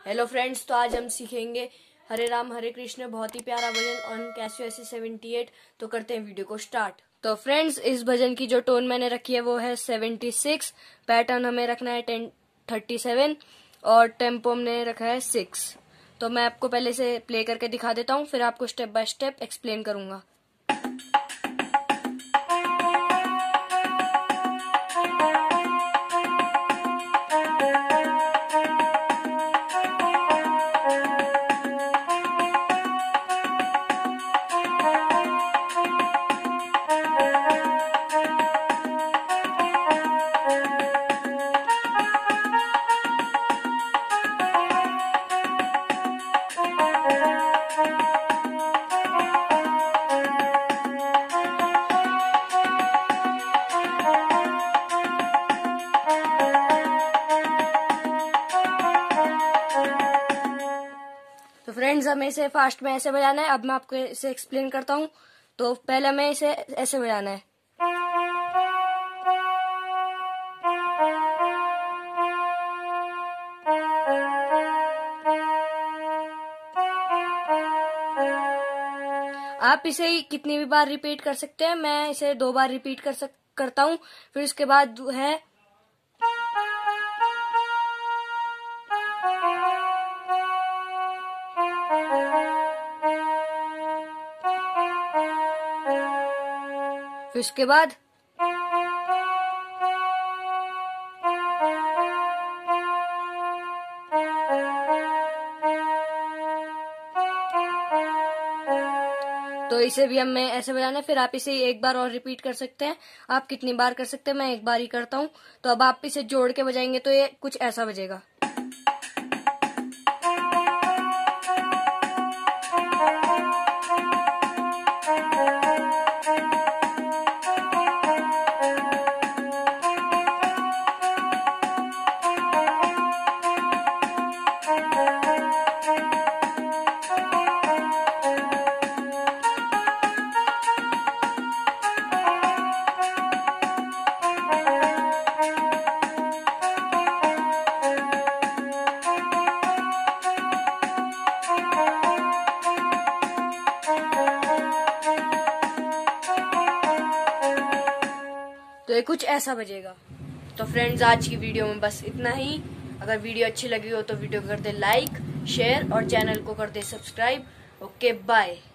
Hello friends, तो आज हम सीखेंगे हरे राम हरे कृष्ण, बहुत ही प्यारा भजन ऑन कैसियो AC-78। तो करते हैं वीडियो को स्टार्ट। तो फ्रेंड्स, इस भजन की जो टोन मैंने रखी है वो है 76, पैटर्न हमें रखना है 1037 और टेम्पो हमने रखा है 6। तो मैं आपको पहले से प्ले करके दिखा देता हूँ, फिर आपको स्टेप बाय स्टेप एक्सप्लेन करूंगा। तो फ्रेंड्स, हमें इसे फास्ट में ऐसे बजाना है। अब मैं आपको इसे एक्सप्लेन करता हूँ। तो पहले हमें इसे ऐसे बजाना है। आप इसे कितनी भी बार रिपीट कर सकते हैं। मैं इसे 2 बार रिपीट करता हूँ। फिर उसके बाद है फिर उसके बाद तो इसे भी हमें ऐसे बजाना है। फिर आप इसे एक बार और रिपीट कर सकते हैं। आप कितनी बार कर सकते हैं, मैं एक बार ही करता हूँ। तो अब आप इसे जोड़ के बजाएंगे तो ये कुछ ऐसा बजेगा। तो ये कुछ ऐसा बजेगा। तो फ्रेंड्स, आज की वीडियो में बस इतना ही। अगर वीडियो अच्छी लगी हो तो वीडियो को कर दे लाइक, शेयर और चैनल को कर दे सब्सक्राइब। Okay, bye.